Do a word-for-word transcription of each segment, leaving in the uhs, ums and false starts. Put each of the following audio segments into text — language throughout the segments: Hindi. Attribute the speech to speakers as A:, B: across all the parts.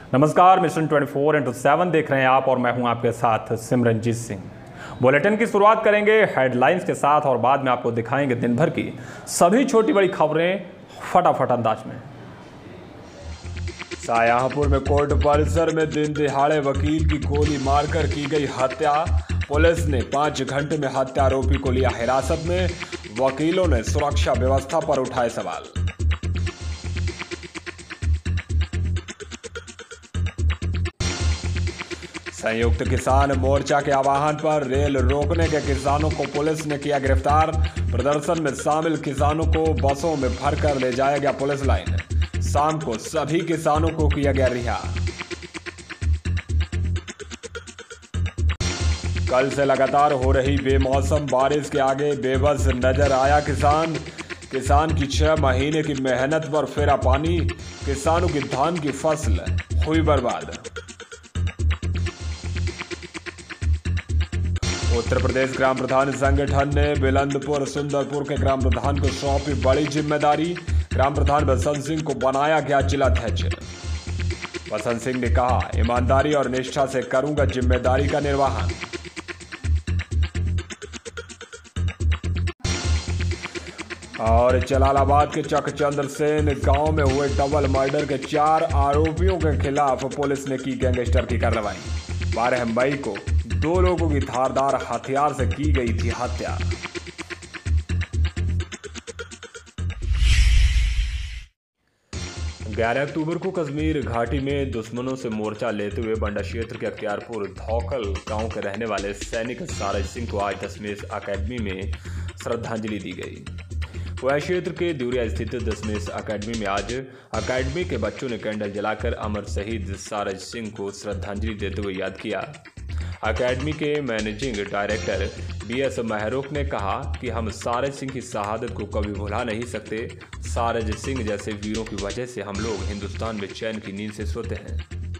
A: नमस्कार, मिशन चौबीस इंटू सेवन देख रहे हैं आप और मैं हूं आपके साथ सिमरनजीत सिंह। बुलेटिन की शुरुआत करेंगे हेडलाइंस के साथ और बाद में आपको दिखाएंगे दिन भर की सभी छोटी बड़ी खबरें फटाफट अंदाज में।
B: शाहजहांपुर में कोर्ट परिसर में दिन दिहाड़े वकील की गोली मारकर की गई हत्या। पुलिस ने पांच घंटे में हत्या आरोपी को लिया हिरासत में। वकीलों ने सुरक्षा व्यवस्था पर उठाए सवाल। संयुक्त किसान मोर्चा के आह्वान पर रेल रोकने के किसानों को पुलिस ने किया गिरफ्तार। प्रदर्शन में शामिल किसानों को बसों में भरकर ले जाया गया पुलिस लाइन। शाम को सभी किसानों को किया गया रिहा। कल से लगातार हो रही बेमौसम बारिश के आगे बेबस नजर आया किसान। किसान की छह महीने की मेहनत पर फेरा पानी। किसानों की धान की फसल हुई बर्बाद। उत्तर प्रदेश ग्राम प्रधान संगठन ने बिलंदपुर सुंदरपुर के ग्राम प्रधान को सौंपी बड़ी जिम्मेदारी। ग्राम प्रधान बसंत सिंह को बनाया गया जिलाध्यक्ष। बसंत सिंह ने कहा, ईमानदारी और निष्ठा से करूंगा जिम्मेदारी का निर्वहन। और जलालाबाद के चकचंद्र सेन गांव में हुए डबल मर्डर के चार आरोपियों के खिलाफ पुलिस ने की गैंगस्टर की कार्रवाई। बारह मई को दो लोगों की धारदार हथियार से की गई थी हत्या। ग्यारह अक्टूबर को कश्मीर घाटी में दुश्मनों से मोर्चा लेते हुए बंडा क्षेत्र के अख्तियारपुर धौकल गांव के रहने वाले सैनिक सारज सिंह को आज दशमेश अकेडमी में श्रद्धांजलि दी गई। वह क्षेत्र के दूरिया स्थित दशमेश अकेडमी में आज अकेडमी के बच्चों ने कैंडल जलाकर अमर शहीद सारज सिंह को श्रद्धांजलि देते हुए याद किया। अकेडमी के managing director B S Mehrok ने कहा कि हम सारज सिंह की शहादत को कभी भुला नहीं सकते। सारज सिंह जैसे वीरों की वजह से हम लोग हिंदुस्तान में चैन की नींद से सोते हैं।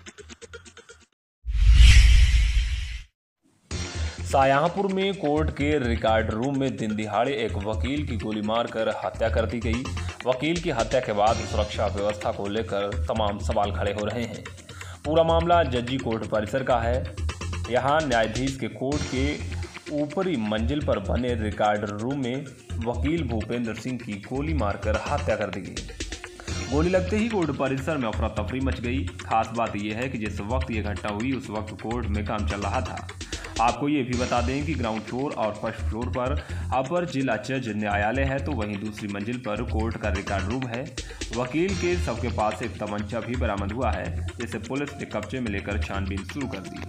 A: शाहजहांपुर में कोर्ट के रिकॉर्ड रूम में दिन दिहाड़े एक वकील की गोली मारकर हत्या कर दी गई। वकील की हत्या के बाद सुरक्षा व्यवस्था को लेकर तमाम सवाल खड़े हो रहे हैं। पूरा मामला जजी कोर्ट परिसर का है। यहाँ न्यायाधीश के कोर्ट के ऊपरी मंजिल पर बने रिकॉर्ड रूम में वकील भूपेंद्र सिंह की गोली मारकर हत्या कर दी गई। गोली लगते ही कोर्ट परिसर में अफरा तफरी मच गई। खास बात यह है कि जिस वक्त ये घटना हुई उस वक्त कोर्ट में काम चल रहा था। आपको ये भी बता दें कि ग्राउंड फ्लोर और फर्स्ट फ्लोर पर अपर जिला जज न्यायालय है, तो वहीं दूसरी मंजिल पर कोर्ट का रिकॉर्ड रूम है। वकील के सबके पास एक तमंचा भी बरामद हुआ है, जिसे पुलिस ने कब्जे में लेकर छानबीन शुरू कर दी।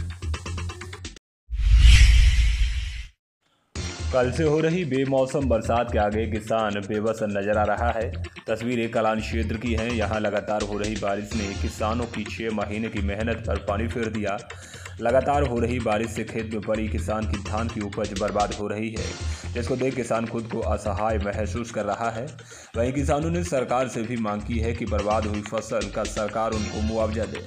A: कल से हो रही बेमौसम बरसात के आगे किसान बेबस नजर आ रहा है। तस्वीरें कलान क्षेत्र की हैं। यहाँ लगातार हो रही बारिश ने किसानों की छह महीने की मेहनत पर पानी फेर दिया। लगातार हो रही बारिश से खेत में पड़ी किसान की धान की उपज बर्बाद हो रही है, जिसको देख किसान खुद को असहाय महसूस कर रहा है। वहीं किसानों ने सरकार से भी मांग की है कि बर्बाद हुई फसल का सरकार उनको मुआवजा दे।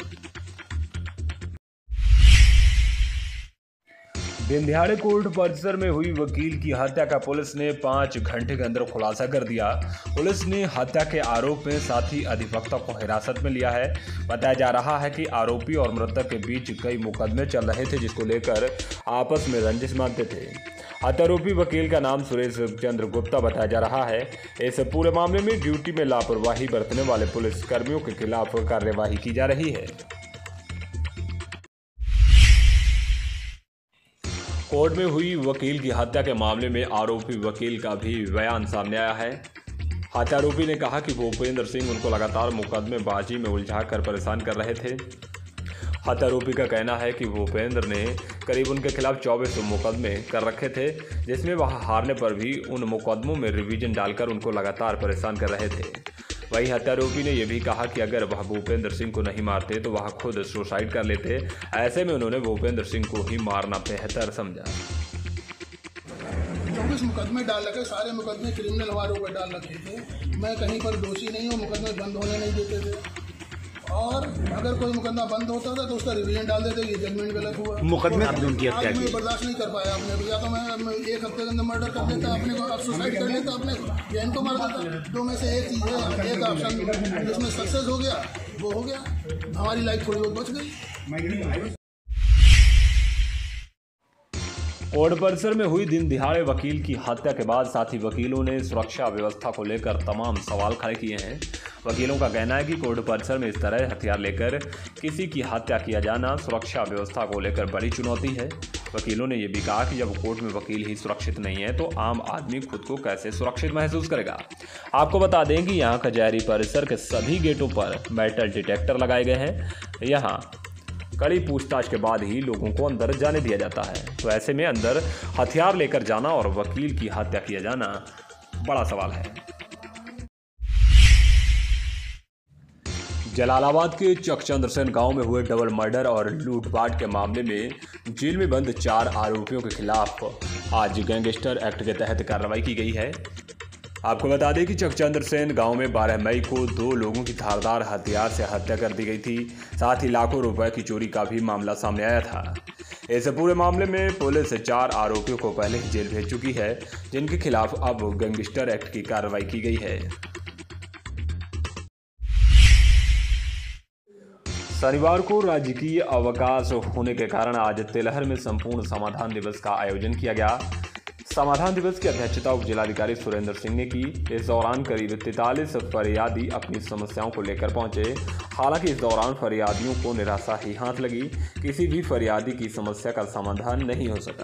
A: दिन दिहाड़े कोर्ट परिसर में हुई वकील की हत्या का पुलिस ने पांच घंटे के अंदर खुलासा कर दिया। पुलिस ने हत्या के आरोप में साथी अधिवक्ता को हिरासत में लिया है। बताया जा रहा है कि आरोपी और मृतक के बीच कई मुकदमे चल रहे थे, जिसको लेकर आपस में रंजिश मानते थे। हत्यारोपी वकील का नाम सुरेश चंद्र गुप्ता बताया जा रहा है। इस पूरे मामले में ड्यूटी में लापरवाही बरतने वाले पुलिस कर्मियों के खिलाफ कार्यवाही की जा रही है। कोर्ट में हुई वकील की हत्या के मामले में आरोपी वकील का भी बयान सामने आया है। हत्यारोपी ने कहा कि भूपेंद्र सिंह उनको लगातार मुकदमेबाजी में उलझाकर परेशान कर रहे थे। हत्यारोपी का कहना है कि भूपेंद्र ने करीब उनके खिलाफ चौबीस मुकदमे कर रखे थे, जिसमें वह हारने पर भी उन मुकदमों में रिवीजन डालकर उनको लगातार परेशान कर रहे थे। वहीं हत्यारोपी ने यह भी कहा कि अगर वह भूपेंद्र सिंह को नहीं मारते तो वह खुद सुसाइड कर लेते। ऐसे में उन्होंने भूपेंद्र सिंह को ही मारना बेहतर समझा।
C: चौबीस मुकदमे डाल रखे, सारे मुकदमे क्रिमिनल वालों पर डाल रखे थे। मैं कहीं पर दोषी नहीं हूँ, मुकदमे बंद होने नहीं देते थे और अगर कोई मुकदमा बंद होता था तो उसका रिवीजन डाल देते ये जजमेंट गलत हुआ।
D: मुकदमे आपने उनकी हत्या
C: आज मैं
D: की।
C: बर्दाश्त नहीं कर पाया अपने, या तो मैं, मैं एक हफ्ते के अंदर मर्डर कर देता अपने को, अब सुसाइड कर लेता अपने को, या इनको मार देता। दो में से एक चीज़ है, एक ऑप्शन जिसमें सक्सेस हो गया वो हो गया, हमारी लाइफ थोड़ी बहुत बच गई।
B: कोर्ट परिसर में हुई दिन दिहाड़े वकील की हत्या के बाद साथी वकीलों ने सुरक्षा व्यवस्था को लेकर तमाम सवाल खड़े किए हैं। वकीलों का कहना है कि कोर्ट परिसर में इस तरह हथियार लेकर किसी की हत्या किया जाना सुरक्षा व्यवस्था को लेकर बड़ी चुनौती है। वकीलों ने यह भी कहा कि जब कोर्ट में वकील ही सुरक्षित नहीं है तो आम आदमी खुद को कैसे सुरक्षित महसूस करेगा। आपको बता दें कि यहाँ कचहरी परिसर के सभी गेटों पर मेटल डिटेक्टर लगाए गए हैं। यहाँ कड़ी पूछताछ के बाद ही लोगों को अंदर जाने दिया जाता है। तो ऐसे में अंदर हथियार लेकर जाना और वकील की हत्या किया जाना बड़ा सवाल है। जलालाबाद के चकचंद्रसेन गांव में हुए डबल मर्डर और लूटपाट के मामले में जेल में बंद चार आरोपियों के खिलाफ आज गैंगस्टर एक्ट के तहत कार्रवाई की गई है। आपको बता दें कि चकचंद्रसेन गांव में बारह मई को दो लोगों की धारदार हथियार से हत्या कर दी गई थी। साथ ही लाखों रुपए की चोरी का भी मामला सामने आया था। इस पूरे मामले में पुलिस चार आरोपियों को पहले ही जेल भेज चुकी है, जिनके खिलाफ अब गैंगस्टर एक्ट की कार्रवाई की गई है। शनिवार को राजकीय अवकाश होने के कारण आज तिलहर में संपूर्ण समाधान दिवस का आयोजन किया गया। समाधान दिवस की अध्यक्षता उप जिलाधिकारी सुरेंद्र सिंह ने की। इस दौरान करीब तैंतालीस फरियादी अपनी समस्याओं को लेकर पहुंचे। हालांकि इस दौरान फरियादियों को निराशा ही हाथ लगी, किसी भी फरियादी की समस्या का समाधान नहीं हो सका।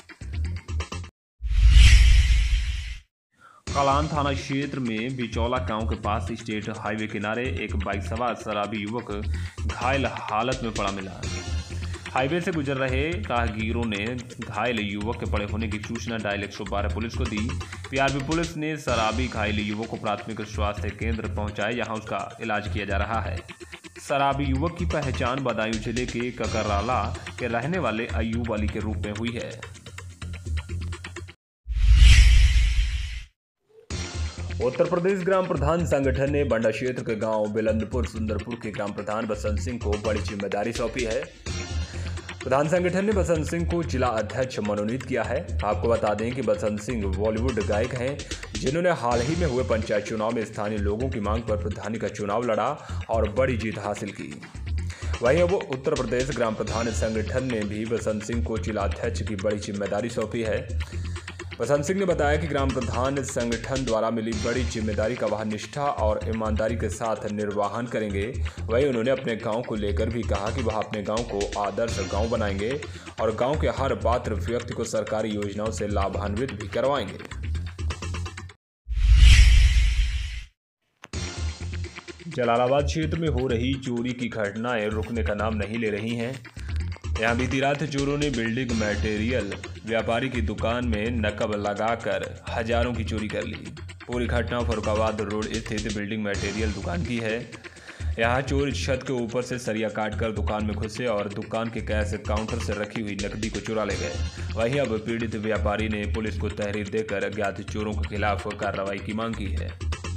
B: कलान थाना क्षेत्र में बिचौला गांव के पास स्टेट हाईवे किनारे एक बाइक सवार शराबी युवक घायल हालत में पड़ा मिला। हाईवे से गुजर रहे राहगीरों ने घायल युवक के पड़े होने की सूचना डायल एक सौ बारह पुलिस को दी। पीआरपी पुलिस ने शराबी घायल युवक को प्राथमिक स्वास्थ्य केंद्र पहुंचाया, जहां उसका इलाज किया जा रहा है। शराबी युवक की पहचान बदायूं जिले के ककराला के रहने वाले अयूब अली के रूप में हुई है। उत्तर प्रदेश ग्राम प्रधान संगठन ने बंडा क्षेत्र के गांव बिलंदपुर सुंदरपुर के ग्राम प्रधान बसंत सिंह को बड़ी जिम्मेदारी सौंपी है। प्रधान संगठन ने बसंत सिंह को जिला अध्यक्ष मनोनीत किया है। आपको बता दें कि बसंत सिंह बॉलीवुड गायक हैं, जिन्होंने हाल ही में हुए पंचायत चुनाव में स्थानीय लोगों की मांग पर प्रधानी का चुनाव लड़ा और बड़ी जीत हासिल की। वहीं अब उत्तर प्रदेश ग्राम प्रधान संगठन ने भी बसंत सिंह को जिला अध्यक्ष की बड़ी जिम्मेदारी सौंपी है। बसंत सिंह ने बताया कि ग्राम प्रधान संगठन द्वारा मिली बड़ी जिम्मेदारी का वह निष्ठा और ईमानदारी के साथ निर्वहन करेंगे। वहीं उन्होंने अपने गांव को लेकर भी कहा कि वह अपने गांव को आदर्श गांव बनाएंगे और गांव के हर पात्र व्यक्ति को सरकारी योजनाओं से लाभान्वित भी करवाएंगे। जलालाबाद क्षेत्र में हो रही चोरी की घटनाएं रुकने का नाम नहीं ले रही हैं। यहाँ बीती रात चोरों ने बिल्डिंग मटेरियल व्यापारी की दुकान में नकब लगाकर हजारों की चोरी कर ली। पूरी घटना फरुखाबाद रोड स्थित बिल्डिंग मटेरियल दुकान की है। यहाँ चोर छत के ऊपर से सरिया काटकर दुकान में घुसे और दुकान के कैश काउंटर से रखी हुई नकदी को चुरा ले गए। वहीं अब पीड़ित व्यापारी ने पुलिस को तहरीर देकर अज्ञात चोरों के खिलाफ कार्रवाई की मांग की है।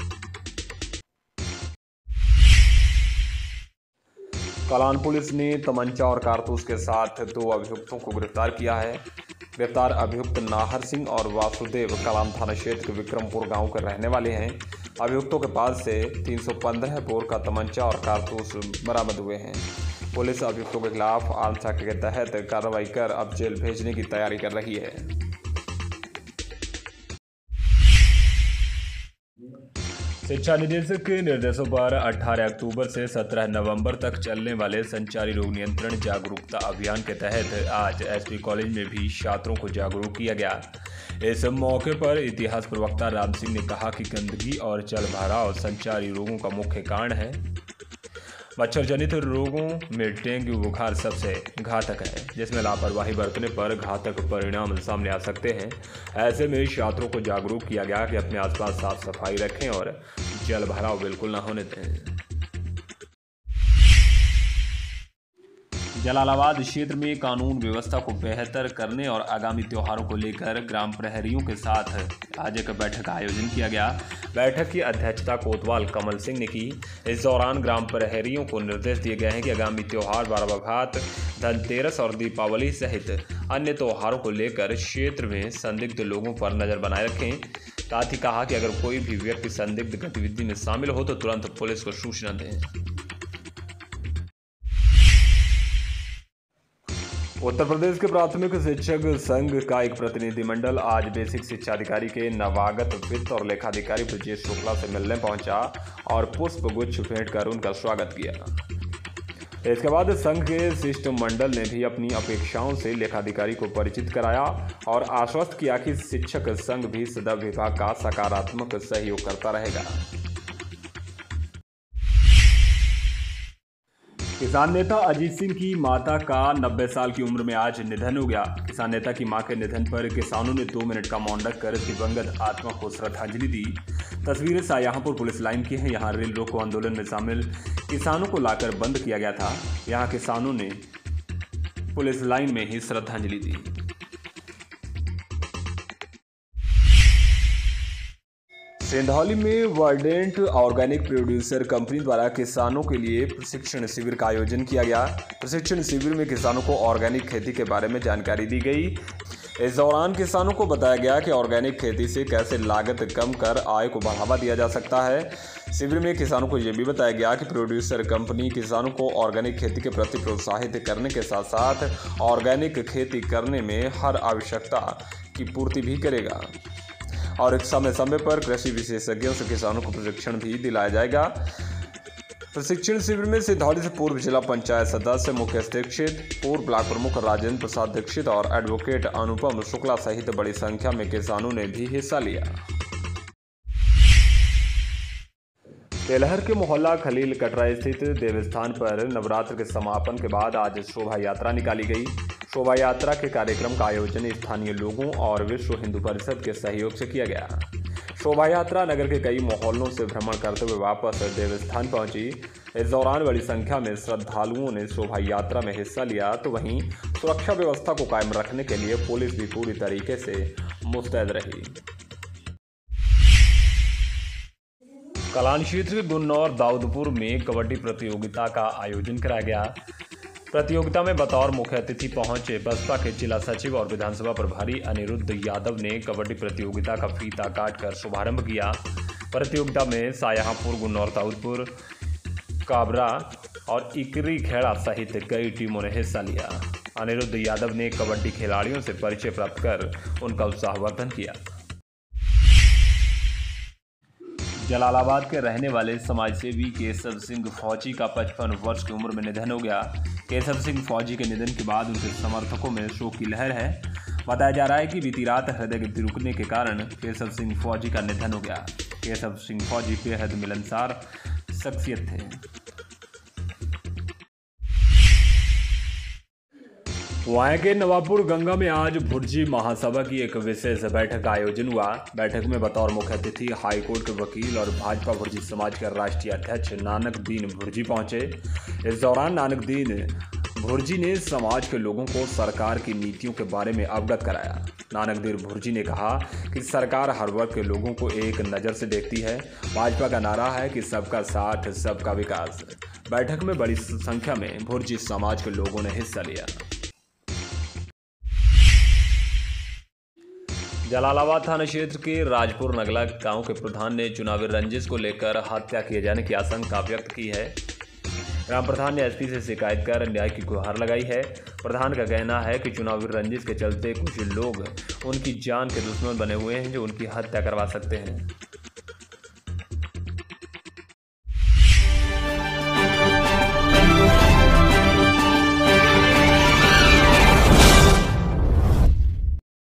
B: कलान पुलिस ने तमंचा और कारतूस के साथ दो अभियुक्तों को गिरफ्तार किया है। गिरफ्तार अभियुक्त नाहर सिंह और वासुदेव कलान थाना क्षेत्र के विक्रमपुर गांव के रहने वाले हैं। अभियुक्तों के पास से तीन सौ पंद्रह बोर का तमंचा और कारतूस बरामद हुए हैं। पुलिस अभियुक्तों के खिलाफ आर्म्स एक्ट के तहत कार्रवाई कर अब जेल भेजने की तैयारी कर रही है। शिक्षा निदेशक के निर्देशों पर अठारह अक्टूबर से सत्रह नवंबर तक चलने वाले संचारी रोग नियंत्रण जागरूकता अभियान के तहत आज एसपी कॉलेज में भी छात्रों को जागरूक किया गया। इस मौके पर इतिहास प्रवक्ता राम सिंह ने कहा कि गंदगी और जल भराव संचारी रोगों का मुख्य कारण है। मच्छर जनित रोगों में डेंगू बुखार सबसे घातक है, जिसमें लापरवाही बरतने पर घातक परिणाम सामने आ सकते हैं। ऐसे में छात्रों को जागरूक किया गया कि अपने आसपास साफ सफाई रखें और जल भराव बिल्कुल न होने दें।
A: जलालाबाद क्षेत्र में कानून व्यवस्था को बेहतर करने और आगामी त्योहारों को लेकर ग्राम प्रहरियों के साथ आज एक बैठक का आयोजन किया गया।
B: बैठक की अध्यक्षता कोतवाल कमल सिंह ने की। इस दौरान ग्राम प्रहरियों को निर्देश दिए गए हैं कि आगामी त्योहार बाराबखात, धनतेरस और दीपावली सहित अन्य त्योहारों को लेकर क्षेत्र में संदिग्ध लोगों पर नजर बनाए रखें। साथ ही कहा कि अगर कोई भी व्यक्ति संदिग्ध गतिविधि में शामिल हो तो तुरंत पुलिस को सूचना दें। उत्तर प्रदेश के प्राथमिक शिक्षक संघ का एक प्रतिनिधिमंडल आज बेसिक शिक्षा अधिकारी के नवागत वित्त और लेखाधिकारी ब्रजेश शुक्ला से मिलने पहुंचा और पुष्प गुच्छ भेंट कर उनका स्वागत किया। इसके बाद संघ के शिष्टमंडल ने भी अपनी अपेक्षाओं से लेखाधिकारी को परिचित कराया और आश्वस्त किया कि शिक्षक संघ भी सदा विभाग का सकारात्मक सहयोग करता रहेगा। किसान नेता अजीत सिंह की माता का नब्बे साल की उम्र में आज निधन हो गया। किसान नेता की मां के निधन पर किसानों ने दो मिनट का मौन रखकर दिवंगत आत्मा को श्रद्धांजलि दी। तस्वीरें शाहजहांपुर पुलिस लाइन की हैं। यहां रेल रोको आंदोलन में शामिल किसानों को लाकर बंद किया गया था। यहां किसानों ने पुलिस लाइन में ही श्रद्धांजलि दी। सिंधौली में वर्डेंट ऑर्गेनिक प्रोड्यूसर कंपनी द्वारा किसानों के लिए प्रशिक्षण शिविर का आयोजन किया गया। प्रशिक्षण शिविर में किसानों को ऑर्गेनिक खेती के बारे में जानकारी दी गई। इस दौरान किसानों को बताया गया कि ऑर्गेनिक खेती से कैसे लागत कम कर आय को बढ़ावा दिया जा सकता है। शिविर में किसानों को यह भी बताया गया कि प्रोड्यूसर कंपनी किसानों को ऑर्गेनिक खेती के प्रति प्रोत्साहित करने के साथ साथ ऑर्गेनिक खेती करने में हर आवश्यकता की पूर्ति भी करेगा और समय समय पर कृषि विशेषज्ञों से किसानों को प्रशिक्षण भी दिलाया जाएगा। प्रशिक्षण शिविर में सिंधौली से पूर्व जिला पंचायत सदस्य मुकेश दीक्षित, पूर्व ब्लॉक प्रमुख राजेंद्र प्रसाद दीक्षित और एडवोकेट अनुपम शुक्ला सहित बड़ी संख्या में किसानों ने भी हिस्सा लिया। तेलहर के मोहल्ला खलील कटरा स्थित देवस्थान पर नवरात्र के समापन के बाद आज शोभा यात्रा निकाली गई। शोभा यात्रा के कार्यक्रम का आयोजन स्थानीय लोगों और विश्व हिंदू परिषद के सहयोग से किया गया। शोभा यात्रा नगर के कई मोहल्लों से भ्रमण करते हुए वापस देवस्थान पहुंची। इस दौरान बड़ी संख्या में श्रद्धालुओं ने शोभा यात्रा में हिस्सा लिया, तो वहीं सुरक्षा व्यवस्था को कायम रखने के लिए पुलिस भी पूरी तरीके से मुस्तैद रही। कलान क्षेत्र के गुन्नौर दाऊदपुर में कबड्डी प्रतियोगिता का आयोजन कराया गया। प्रतियोगिता में बतौर मुख्य अतिथि पहुंचे बसपा के जिला सचिव और विधानसभा प्रभारी अनिरुद्ध यादव ने कबड्डी प्रतियोगिता का फीता काटकर शुभारंभ किया। प्रतियोगिता में शाहजहांपुर, गुन्नौर दाऊदपुर, काबरा और इकरी खेड़ा सहित कई टीमों ने हिस्सा लिया। अनिरुद्ध यादव ने कबड्डी खिलाड़ियों से परिचय प्राप्त कर उनका उत्साहवर्धन किया। जलालाबाद के रहने वाले समाजसेवी केशव सिंह फौजी का पचपन वर्ष की उम्र में निधन हो गया। केशव सिंह फौजी के निधन के बाद उनके समर्थकों में शोक की लहर है। बताया जा रहा है कि बीती रात हृदय गति रुकने के कारण केशव सिंह फौजी का निधन हो गया। केशव सिंह फौजी बेहद मिलनसार शख्सियत थे। वहाँ के नवाबपुर गंगा में आज भुर्जी महासभा की एक विशेष बैठक का आयोजन हुआ। बैठक में बतौर मुख्य अतिथि हाईकोर्ट के वकील और भाजपा भुर्जी समाज के राष्ट्रीय अध्यक्ष नानक दीन भुर्जी पहुंचे। इस दौरान नानक दीन भुर्जी ने समाज के लोगों को सरकार की नीतियों के बारे में अवगत कराया। नानक दीन भुर्जी ने कहा कि सरकार हर वर्ग के लोगों को एक नज़र से देखती है। भाजपा का नारा है कि सबका साथ, सबका विकास। बैठक में बड़ी संख्या में भुर्जी समाज के लोगों ने हिस्सा लिया। जलालाबाद थाना क्षेत्र के राजपुर नगला गांव के प्रधान ने चुनावी रंजिश को लेकर हत्या किए जाने की आशंका व्यक्त की है। ग्राम प्रधान ने एसपी से शिकायत कर न्याय की गुहार लगाई है। प्रधान का कहना है कि चुनावी रंजिश के चलते कुछ लोग उनकी जान के दुश्मन बने हुए हैं जो उनकी हत्या करवा सकते हैं।